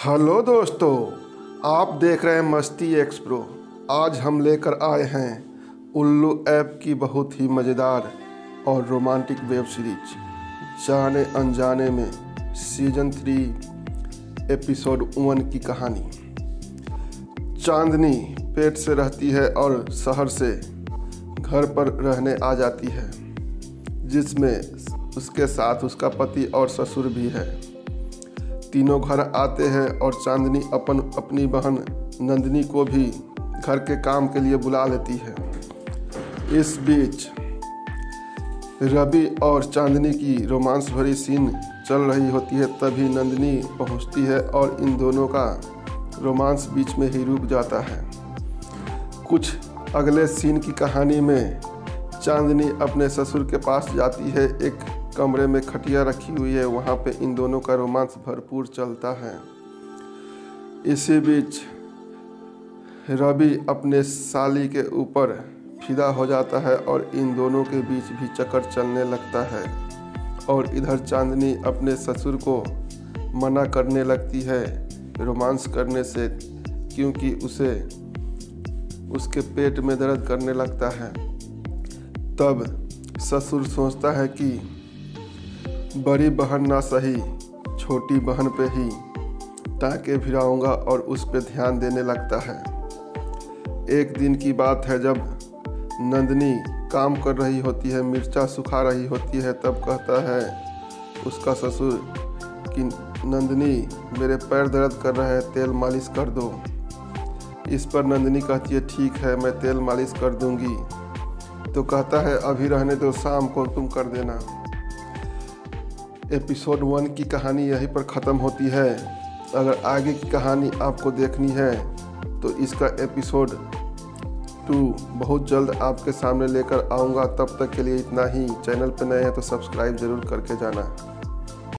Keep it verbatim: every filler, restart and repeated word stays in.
Hello दोस्तों, आप देख रहे हैं मस्ती एक्सप्रो। आज हम लेकर आए हैं उल्लू ऐप की बहुत ही मज़ेदार और रोमांटिक वेब सीरीज जाने अनजाने में सीजन थ्री एपिसोड वन की कहानी। चांदनी पेट से रहती है और शहर से घर पर रहने आ जाती है, जिसमें उसके साथ उसका पति और ससुर भी है। तीनों घर आते हैं और चांदनी अपन अपनी बहन नंदिनी को भी घर के काम के लिए बुला लेती है। इस बीच रवि और चांदनी की रोमांस भरी सीन चल रही होती है, तभी नंदिनी पहुंचती है और इन दोनों का रोमांस बीच में ही रुक जाता है। कुछ अगले सीन की कहानी में चांदनी अपने ससुर के पास जाती है। एक कमरे में खटिया रखी हुई है, वहाँ पे इन दोनों का रोमांस भरपूर चलता है। इसी बीच रवि अपने साली के ऊपर फिदा हो जाता है और इन दोनों के बीच भी चक्कर चलने लगता है। और इधर चांदनी अपने ससुर को मना करने लगती है रोमांस करने से, क्योंकि उसे उसके पेट में दर्द करने लगता है। तब ससुर सोचता है कि बड़ी बहन ना सही, छोटी बहन पे ही टाँके भिड़ाऊंगा और उस पे ध्यान देने लगता है। एक दिन की बात है, जब नंदिनी काम कर रही होती है, मिर्चा सुखा रही होती है, तब कहता है उसका ससुर कि नंदिनी मेरे पैर दर्द कर रहे हैं, तेल मालिश कर दो। इस पर नंदिनी कहती है ठीक है, मैं तेल मालिश कर दूंगी। तो कहता है अभी रहने दो, शाम को तुम कर देना। एपिसोड वन की कहानी यहीं पर ख़त्म होती है। अगर आगे की कहानी आपको देखनी है तो इसका एपिसोड टू बहुत जल्द आपके सामने लेकर आऊँगा। तब तक के लिए इतना ही। चैनल पर नए हैं तो सब्सक्राइब ज़रूर करके जाना।